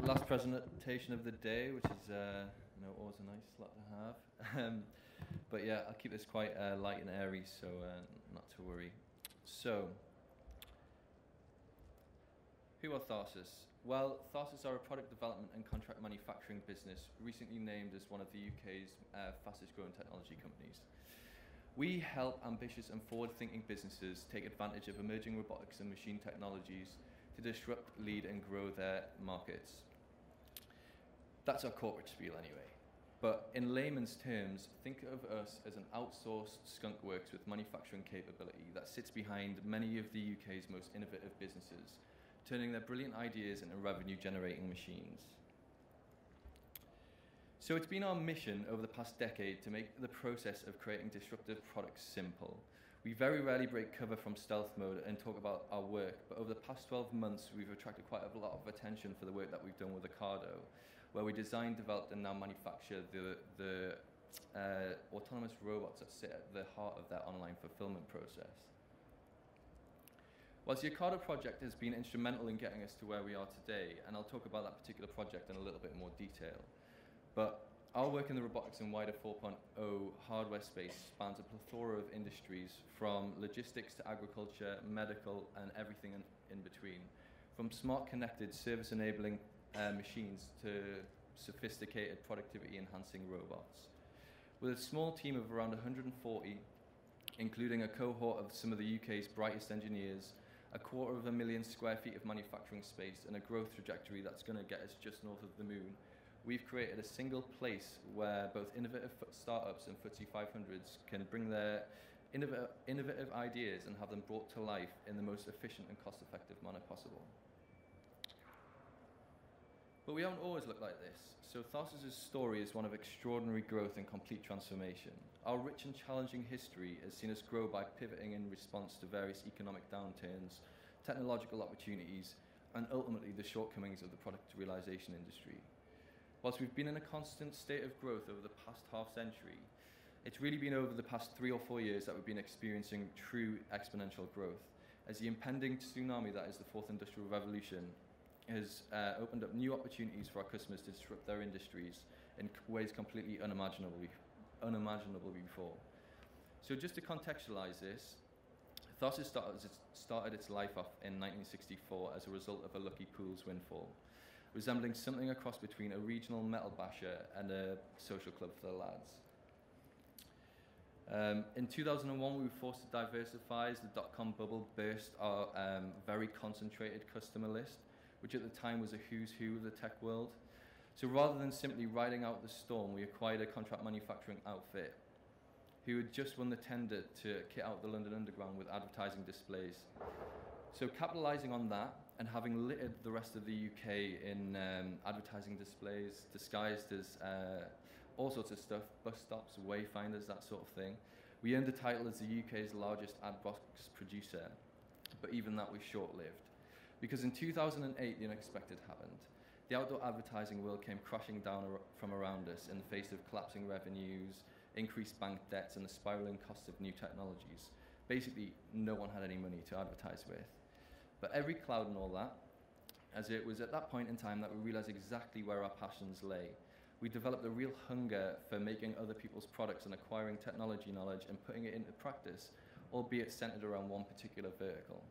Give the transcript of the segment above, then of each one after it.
Last presentation of the day, which is always a nice slot to have. But yeah, I'll keep this quite light and airy, so not to worry. So, who are Tharsis? Well, Tharsis are a product development and contract manufacturing business recently named as one of the UK's fastest growing technology companies. We help ambitious and forward-thinking businesses take advantage of emerging robotics and machine technologies to disrupt, lead and grow their markets. That's our corporate spiel anyway. But in layman's terms, think of us as an outsourced skunkworks with manufacturing capability that sits behind many of the UK's most innovative businesses, turning their brilliant ideas into revenue-generating machines. So it's been our mission over the past decade to make the process of creating disruptive products simple. We very rarely break cover from stealth mode and talk about our work, but over the past 12 months we've attracted quite a lot of attention for the work that we've done with Ocado, where we designed, developed and now manufacture the autonomous robots that sit at the heart of their online fulfillment process. Whilst the Ocado project has been instrumental in getting us to where we are today, and I'll talk about that particular project in a little bit more detail, but our work in the robotics and wider 4.0 hardware space spans a plethora of industries, from logistics to agriculture, medical, and everything in between. From smart connected service-enabling machines to sophisticated productivity-enhancing robots. With a small team of around 140, including a cohort of some of the UK's brightest engineers, 250,000 square feet of manufacturing space, and a growth trajectory that's going to get us just north of the moon, we've created a single place where both innovative startups and FTSE 500s can bring their innovative ideas and have them brought to life in the most efficient and cost-effective manner possible. But we don't always look like this, so Tharsis' story is one of extraordinary growth and complete transformation. Our rich and challenging history has seen us grow by pivoting in response to various economic downturns, technological opportunities, and ultimately the shortcomings of the product realization industry. Whilst we've been in a constant state of growth over the past half-century, it's really been over the past 3 or 4 years that we've been experiencing true exponential growth, as the impending tsunami that is the fourth industrial revolution has opened up new opportunities for our customers to disrupt their industries in ways completely unimaginable before. So just to contextualize this, Tharsis started its life off in 1964 as a result of a lucky pool's windfall, resembling something a cross between a regional metal basher and a social club for the lads. In 2001, we were forced to diversify as the dot-com bubble burst our very concentrated customer list, which at the time was a who's who of the tech world. So rather than simply riding out the storm, we acquired a contract manufacturing outfit who had just won the tender to kit out the London Underground with advertising displays. So capitalising on that and having littered the rest of the UK in advertising displays disguised as all sorts of stuff, bus stops, wayfinders, that sort of thing, we earned the title as the UK's largest ad box producer, but even that was short-lived. Because in 2008, the unexpected happened. The outdoor advertising world came crashing down from around us in the face of collapsing revenues, increased bank debts, and the spiralling costs of new technologies. Basically, no one had any money to advertise with. But every cloud and all that, as it was at that point in time that we realized exactly where our passions lay. We developed a real hunger for making other people's products and acquiring technology knowledge and putting it into practice, albeit centered around one particular vertical.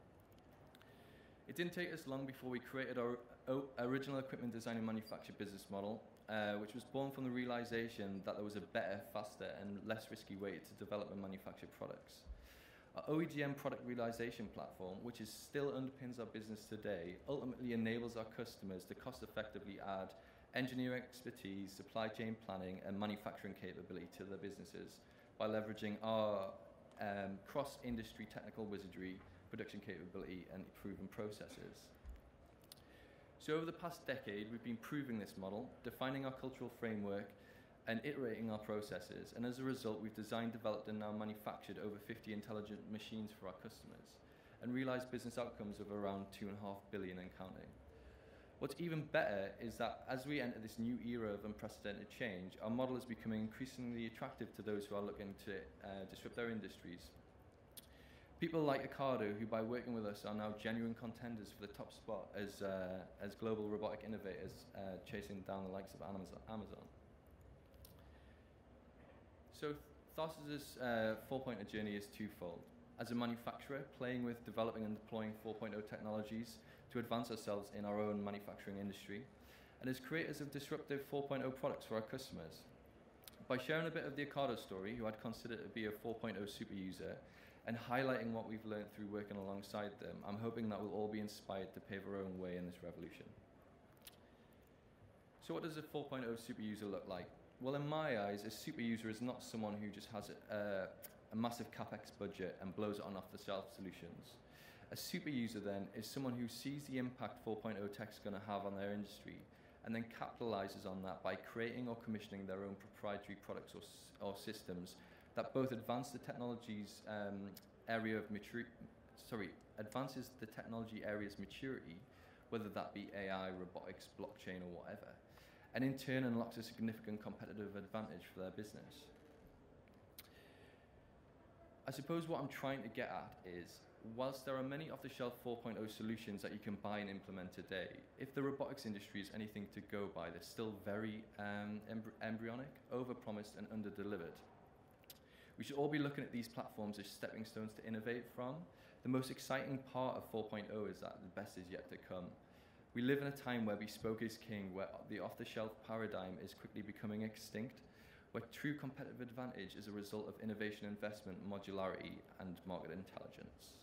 It didn't take us long before we created our original equipment design and manufacture business model, which was born from the realization that there was a better, faster, and less risky way to develop and manufacture products. Our OEGM product realization platform, which still underpins our business today, ultimately enables our customers to cost-effectively add engineering expertise, supply chain planning, and manufacturing capability to their businesses by leveraging our cross-industry technical wizardry, production capability, and proven processes. So over the past decade, we've been proving this model, defining our cultural framework, and iterating our processes. And as a result, we've designed, developed, and now manufactured over 50 intelligent machines for our customers, and realized business outcomes of around 2.5 billion and counting. What's even better is that as we enter this new era of unprecedented change, our model is becoming increasingly attractive to those who are looking to disrupt their industries. People like Ocado, who by working with us are now genuine contenders for the top spot as global robotic innovators, chasing down the likes of Amazon. So Thales' 4.0 journey is twofold. As a manufacturer, playing with developing and deploying 4.0 technologies to advance ourselves in our own manufacturing industry, and as creators of disruptive 4.0 products for our customers. By sharing a bit of the Ocado story, who I'd consider to be a 4.0 super user, and highlighting what we've learned through working alongside them, I'm hoping that we'll all be inspired to pave our own way in this revolution. So what does a 4.0 super user look like? Well, in my eyes, a super user is not someone who just has a massive CapEx budget and blows it on off-the-shelf solutions. A super user then is someone who sees the impact 4.0 tech's going to have on their industry and then capitalizes on that by creating or commissioning their own proprietary products or systems that both advance the technology's advances the technology area's maturity, whether that be AI, robotics, blockchain, or whatever, and in turn unlocks a significant competitive advantage for their business. I suppose what I'm trying to get at is, whilst there are many off-the-shelf 4.0 solutions that you can buy and implement today, if the robotics industry is anything to go by, they're still very embryonic, overpromised and underdelivered. We should all be looking at these platforms as stepping stones to innovate from. The most exciting part of 4.0 is that the best is yet to come. We live in a time where bespoke is king, where the off-the-shelf paradigm is quickly becoming extinct, where true competitive advantage is a result of innovation, investment, modularity, and market intelligence.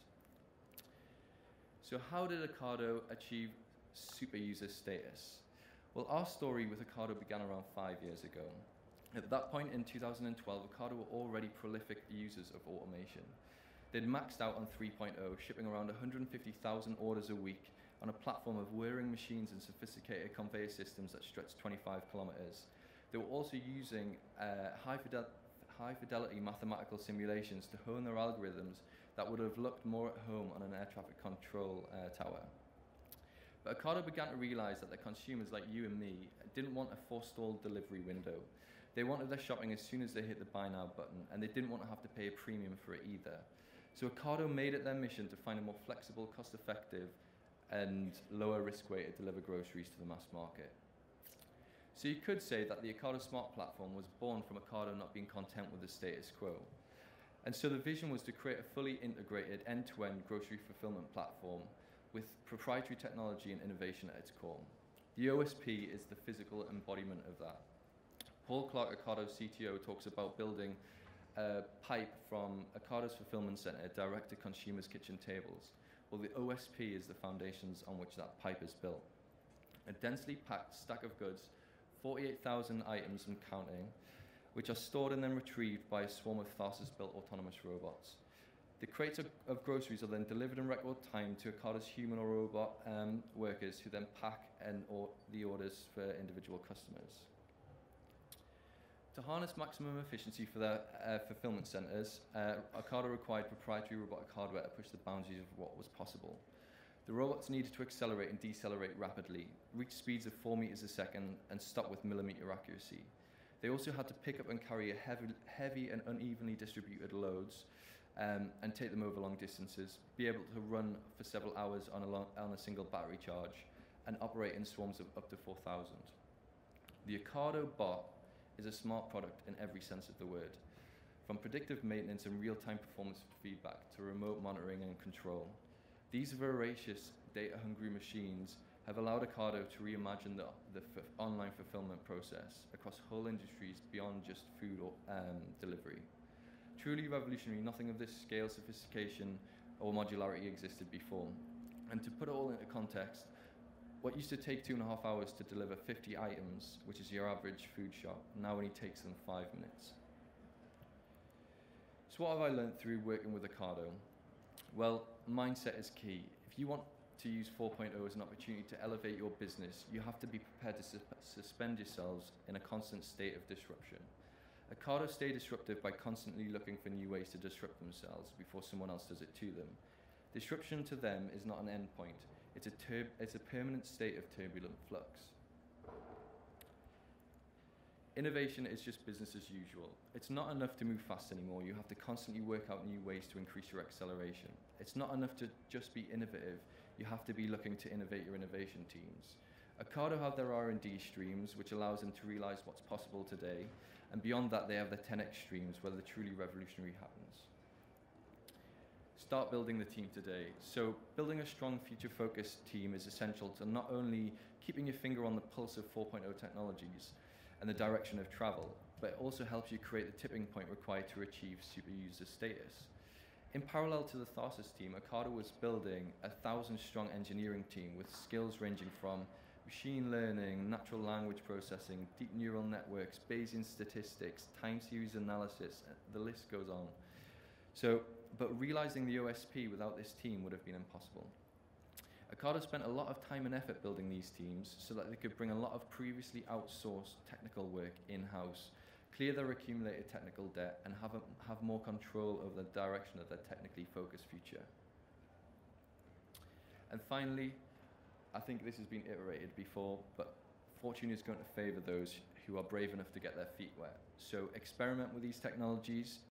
So how did Ocado achieve super user status? Well, our story with Ocado began around 5 years ago. At that point in 2012, Ocado were already prolific users of automation. They'd maxed out on 3.0, shipping around 150,000 orders a week on a platform of whirring machines and sophisticated conveyor systems that stretched 25 kilometers. They were also using high-fidelity mathematical simulations to hone their algorithms that would have looked more at home on an air traffic control tower. But Ocado began to realize that their consumers like you and me didn't want a forestalled delivery window. They wanted their shopping as soon as they hit the buy now button, and they didn't want to have to pay a premium for it either. So Ocado made it their mission to find a more flexible, cost-effective, and lower risk way to deliver groceries to the mass market. So you could say that the Ocado Smart Platform was born from Ocado not being content with the status quo. And so the vision was to create a fully integrated end-to-end grocery fulfillment platform with proprietary technology and innovation at its core. The OSP is the physical embodiment of that. Paul Clark, Ocado's CTO, talks about building a pipe from Ocado's fulfillment center direct to consumers' kitchen tables. Well, the OSP is the foundations on which that pipe is built. A densely packed stack of goods, 48,000 items and counting, which are stored and then retrieved by a swarm of Thales-built autonomous robots. The crates of groceries are then delivered in record time to Ocado's human or robot workers, who then pack the orders for individual customers. To harness maximum efficiency for their fulfillment centers, Ocado required proprietary robotic hardware to push the boundaries of what was possible. The robots needed to accelerate and decelerate rapidly, reach speeds of 4 meters a second, and stop with millimeter accuracy. They also had to pick up and carry heavy and unevenly distributed loads and take them over long distances, be able to run for several hours on a single battery charge, and operate in swarms of up to 4,000. The Ocado bot is a smart product in every sense of the word, from predictive maintenance and real-time performance feedback to remote monitoring and control. These voracious, data-hungry machines have allowed Ocado to reimagine the online fulfillment process across whole industries beyond just food or delivery. Truly revolutionary, nothing of this scale, sophistication, or modularity existed before. And to put it all into context, what used to take 2.5 hours to deliver 50 items, which is your average food shop, now only takes them 5 minutes. So what have I learned through working with Ocado? Well, mindset is key. If you want to use 4.0 as an opportunity to elevate your business, you have to be prepared to suspend yourselves in a constant state of disruption. Ocado stay disruptive by constantly looking for new ways to disrupt themselves before someone else does it to them. Disruption to them is not an endpoint. It's a permanent state of turbulent flux. Innovation is just business as usual. It's not enough to move fast anymore. You have to constantly work out new ways to increase your acceleration. It's not enough to just be innovative. You have to be looking to innovate your innovation teams. Ocado have their R&D streams, which allows them to realize what's possible today. And beyond that, they have the 10x streams, where the truly revolutionary happens. Start building the team today. So building a strong future-focused team is essential to not only keeping your finger on the pulse of 4.0 technologies and the direction of travel, but it also helps you create the tipping point required to achieve super user status. In parallel to the Tharsis team, Ocado was building a 1,000-strong engineering team with skills ranging from machine learning, natural language processing, deep neural networks, Bayesian statistics, time series analysis, the list goes on. But realizing the OSP without this team would have been impossible. Ocado spent a lot of time and effort building these teams so that they could bring a lot of previously outsourced technical work in-house, clear their accumulated technical debt, and have more control over the direction of their technically focused future. And finally, I think this has been iterated before, but fortune is going to favor those who are brave enough to get their feet wet. So experiment with these technologies,